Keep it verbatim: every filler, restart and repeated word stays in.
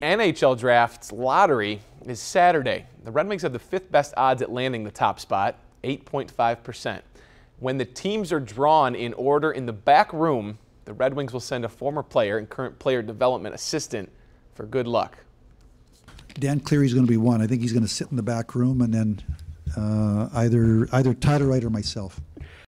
N H L Draft's lottery is Saturday. The Red Wings have the fifth best odds at landing the top spot, eight point five percent. When the teams are drawn in order in the back room, the Red Wings will send a former player and current player development assistant for good luck. Dan Cleary is going to be one. I think he's going to sit in the back room, and then uh, either either Todd or myself.